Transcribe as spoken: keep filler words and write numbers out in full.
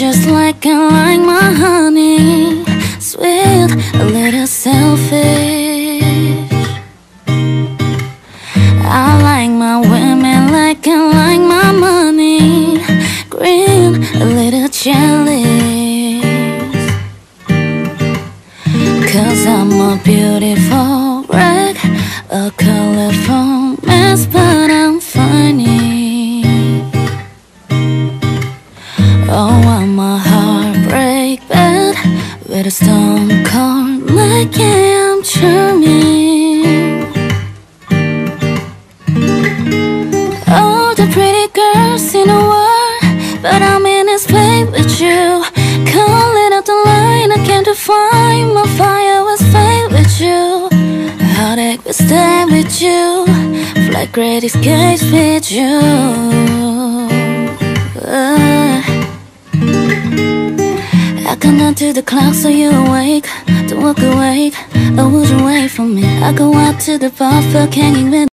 just like I like my honey, sweet, a little selfish. I like my women like I like my money, green, a little jealous. Cause I'm a beautiful wreck, a colorful mess, but I'm funny. Oh, I'm a heartbreak bed with a stone cold like yeah, I'm charming. Oh, the pretty girls in the world, but I'm in this place with you. Calling out the line, I came to find my fire was fade with you. Heartache will stay with you, flight great escapes with you. uh. I come down to the clock so you awake. Don't walk awake, or would you wait for me? I go out to the bar, fuck hanging with